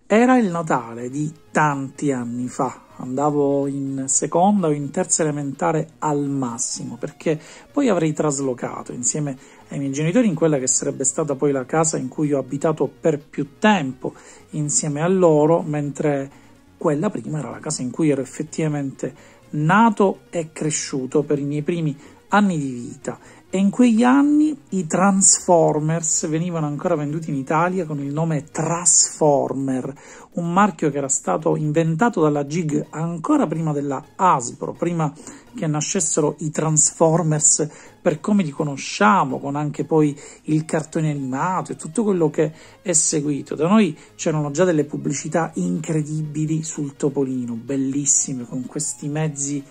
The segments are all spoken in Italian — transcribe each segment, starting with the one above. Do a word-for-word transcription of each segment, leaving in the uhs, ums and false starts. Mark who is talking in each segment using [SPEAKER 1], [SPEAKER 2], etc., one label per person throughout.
[SPEAKER 1] Era il Natale di tanti anni fa, andavo in seconda o in terza elementare al massimo, perché poi avrei traslocato insieme ai miei genitori in quella che sarebbe stata poi la casa in cui ho abitato per più tempo insieme a loro, mentre quella prima era la casa in cui ero effettivamente nato e cresciuto per i miei primi anni di vita. E in quegli anni i Transformers venivano ancora venduti in Italia con il nome Trasformer, un marchio che era stato inventato dalla G I G ancora prima della Hasbro, prima che nascessero i Transformers per come li conosciamo, con anche poi il cartone animato e tutto quello che è seguito. Da noi c'erano già delle pubblicità incredibili sul Topolino, bellissime, con questi mezzi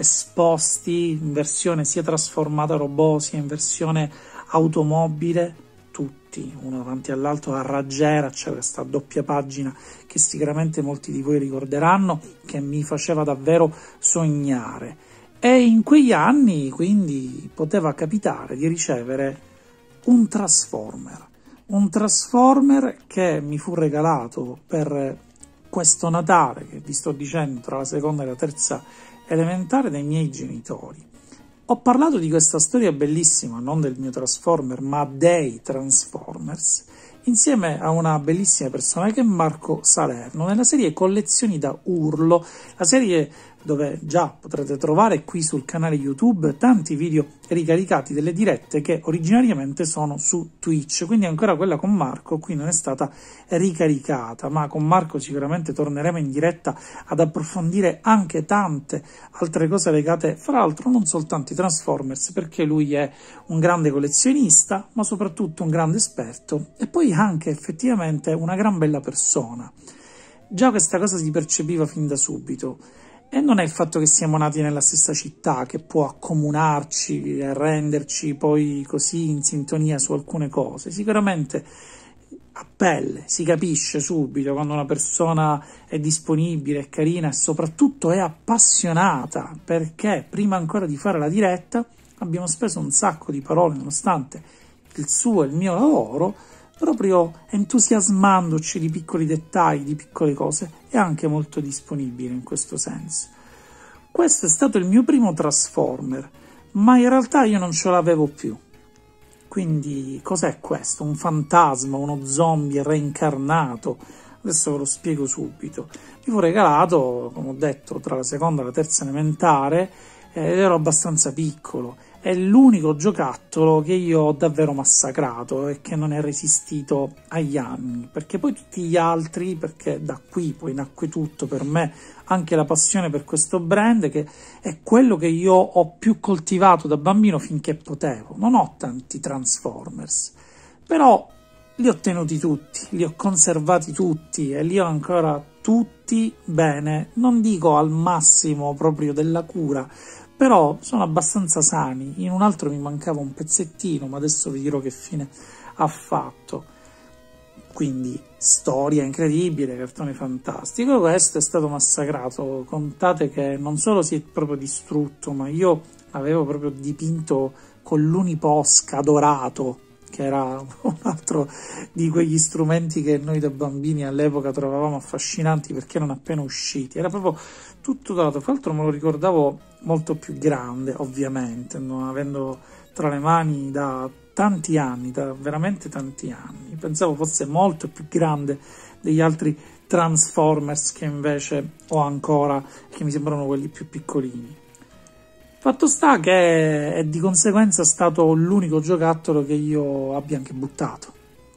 [SPEAKER 1] esposti in versione sia trasformata robot sia in versione automobile, tutti uno davanti all'altro a raggiera. C'è questa doppia pagina che sicuramente molti di voi ricorderanno, che mi faceva davvero sognare. E in quegli anni quindi poteva capitare di ricevere un Transformer, un Transformer che mi fu regalato per questo Natale, che vi sto dicendo tra la seconda e la terza elementare, dai miei genitori. Ho parlato di questa storia bellissima, non del mio Transformer, ma dei Transformers, insieme a una bellissima persona che è Marco Salerno, nella serie Collezioni da Urlo, la serie dove già potrete trovare qui sul canale YouTube tanti video ricaricati delle dirette che originariamente sono su Twitch, quindi ancora quella con Marco qui non è stata ricaricata, ma con Marco sicuramente torneremo in diretta ad approfondire anche tante altre cose legate, fra l'altro non soltanto ai Transformers, perché lui è un grande collezionista, ma soprattutto un grande esperto e poi anche effettivamente una gran bella persona. Già questa cosa si percepiva fin da subito. E non è il fatto che siamo nati nella stessa città che può accomunarci e renderci poi così in sintonia su alcune cose. Sicuramente a pelle si capisce subito quando una persona è disponibile, è carina e soprattutto è appassionata, perché prima ancora di fare la diretta abbiamo speso un sacco di parole, nonostante il suo e il mio lavoro, proprio entusiasmandoci di piccoli dettagli, di piccole cose, e anche molto disponibile in questo senso. Questo è stato il mio primo Transformer, ma in realtà io non ce l'avevo più. Quindi cos'è questo? Un fantasma, uno zombie reincarnato? Adesso ve lo spiego subito. Mi fu regalato, come ho detto, tra la seconda e la terza elementare, ed ero abbastanza piccolo. È l'unico giocattolo che io ho davvero massacrato e che non è resistito agli anni, perché poi tutti gli altri, perché da qui poi nacque tutto per me, anche la passione per questo brand, che è quello che io ho più coltivato da bambino finché potevo. Non ho tanti Transformers, però li ho tenuti tutti, li ho conservati tutti e li ho ancora tutti bene, non dico al massimo proprio della cura, però sono abbastanza sani. In un altro mi mancava un pezzettino, ma adesso vi dirò che fine ha fatto. Quindi storia incredibile, cartone fantastico. Questo è stato massacrato, contate che non solo si è proprio distrutto, ma io avevo proprio dipinto con l'Uniposca dorato, che era un altro di quegli strumenti che noi da bambini all'epoca trovavamo affascinanti perché erano appena usciti. Era proprio tutto dorato, fra l'altro me lo ricordavo molto più grande, ovviamente, non avendo tra le mani da tanti anni, da veramente tanti anni. Pensavo fosse molto più grande degli altri Transformers che invece ho ancora, che mi sembrano quelli più piccolini. Fatto sta che è di conseguenza stato l'unico giocattolo che io abbia anche buttato.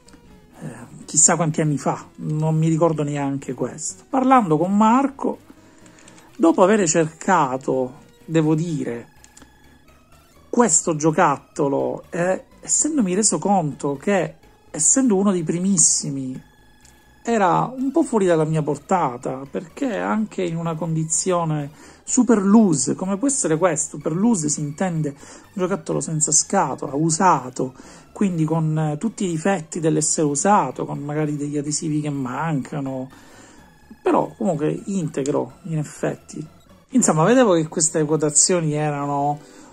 [SPEAKER 1] Eh, chissà quanti anni fa, non mi ricordo neanche questo. Parlando con Marco, dopo aver cercato, devo dire, questo giocattolo, e essendomi reso conto che, essendo uno dei primissimi, era un po' fuori dalla mia portata, perché anche in una condizione super loose, come può essere questo, per loose si intende un giocattolo senza scatola, usato, quindi con tutti i difetti dell'essere usato, con magari degli adesivi che mancano, però comunque integro in effetti. Insomma, vedevo che queste quotazioni erano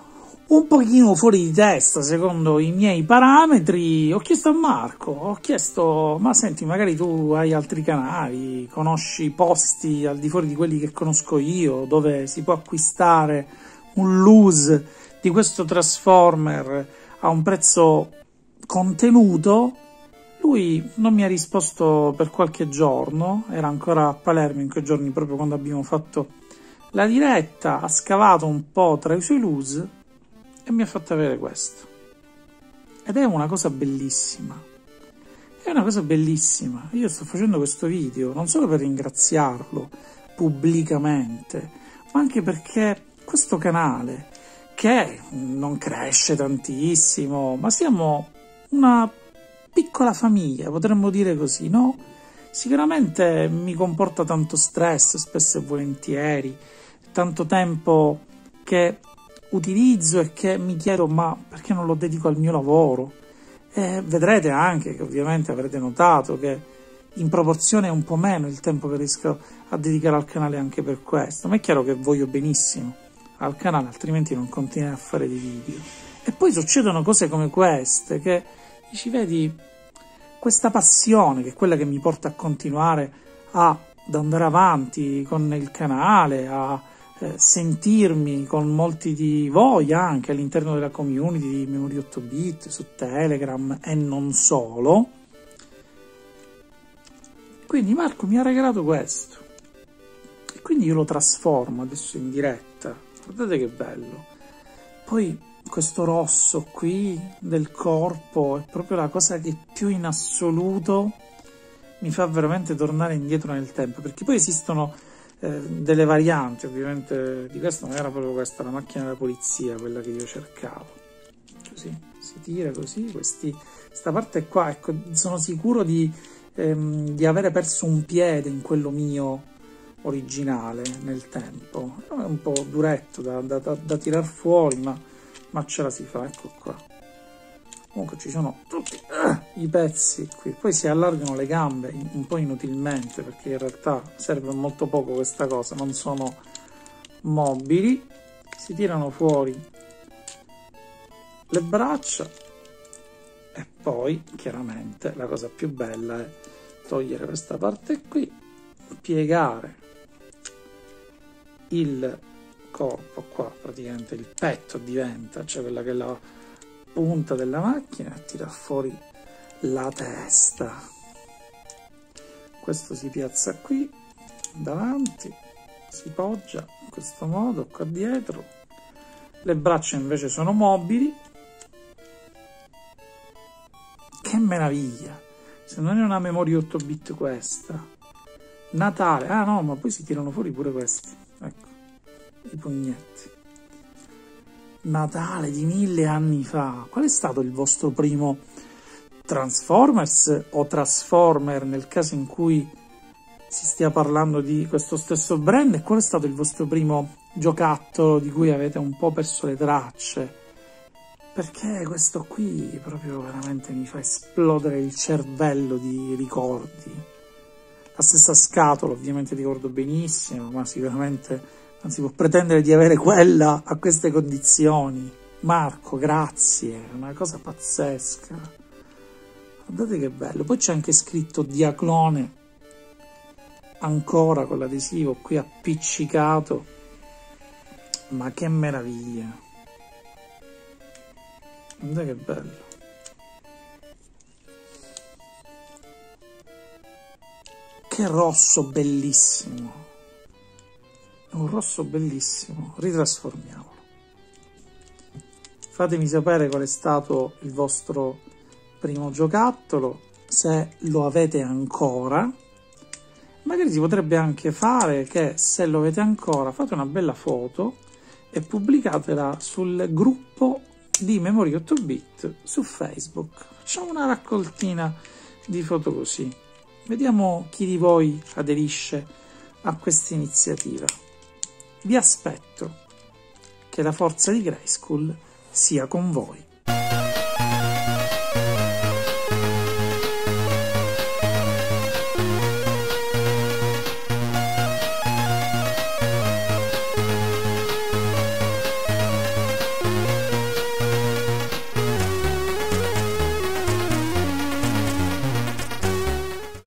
[SPEAKER 1] un pochino fuori di testa secondo i miei parametri. Ho chiesto a Marco, ho chiesto, ma senti, magari tu hai altri canali, conosci posti al di fuori di quelli che conosco io, dove si può acquistare un loose di questo Transformer a un prezzo contenuto? Lui non mi ha risposto per qualche giorno, era ancora a Palermo in quei giorni proprio quando abbiamo fatto la diretta, ha scavato un po' tra i suoi loose e mi ha fatto avere questo. Ed è una cosa bellissima. È una cosa bellissima. Io sto facendo questo video non solo per ringraziarlo pubblicamente, ma anche perché questo canale, che non cresce tantissimo, ma siamo una piccola famiglia, potremmo dire così, no? Sicuramente mi comporta tanto stress, spesso e volentieri, tanto tempo che utilizzo e che mi chiedo ma perché non lo dedico al mio lavoro? E vedrete anche che ovviamente avrete notato che in proporzione è un po' meno il tempo che riesco a dedicare al canale anche per questo, ma è chiaro che voglio benissimo al canale, altrimenti non continuerei a fare dei video. E poi succedono cose come queste che dici, vedi, questa passione che è quella che mi porta a continuare a, ad andare avanti con il canale, a Eh, sentirmi con molti di voi anche all'interno della community di Memory otto bit, su Telegram e non solo. Quindi Marco mi ha regalato questo e quindi io lo trasformo adesso in diretta. Guardate che bello. Poi questo rosso qui del corpo è proprio la cosa che più in assoluto mi fa veramente tornare indietro nel tempo, perché poi esistono Eh, delle varianti ovviamente di questo, non era proprio questa la macchina della polizia quella che io cercavo. Così si tira così, questi, questa parte qua, ecco, sono sicuro di, ehm, di avere perso un piede in quello mio originale nel tempo. È un po' duretto da, da, da, da tirar fuori, ma, ma ce la si fa, ecco qua. Comunque ci sono tutti uh, i pezzi qui, poi si allargano le gambe un po' inutilmente perché in realtà serve molto poco questa cosa, non sono mobili, si tirano fuori le braccia e poi chiaramente la cosa più bella è togliere questa parte qui, piegare il corpo qua, praticamente il petto diventa, cioè quella che è la punta della macchina, e tirar fuori la testa. Questo si piazza qui davanti, si poggia in questo modo qua dietro, le braccia invece sono mobili. Che meraviglia, se non è una Memory otto bit questa. Natale, ah no, ma poi si tirano fuori pure questi, ecco, i pugnetti. Natale di mille anni fa. Qual è stato il vostro primo Transformers o Transformer nel caso in cui si stia parlando di questo stesso brand, e qual è stato il vostro primo giocattolo di cui avete un po' perso le tracce? Perché questo qui proprio veramente mi fa esplodere il cervello di ricordi. La stessa scatola ovviamente ricordo benissimo, ma sicuramente non si può pretendere di avere quella a queste condizioni. Marco, grazie, è una cosa pazzesca. Guardate che bello. Poi c'è anche scritto Diaclone, ancora con l'adesivo qui appiccicato. Ma che meraviglia. Guardate che bello. Che rosso bellissimo. Un rosso bellissimo, ritrasformiamolo. Fatemi sapere qual è stato il vostro primo giocattolo, se lo avete ancora. Magari si potrebbe anche fare che, se lo avete ancora, fate una bella foto e pubblicatela sul gruppo di Memory otto bit su Facebook. Facciamo una raccoltina di foto così. Vediamo chi di voi aderisce a questa iniziativa. Vi aspetto. Che la forza di Grayskull sia con voi.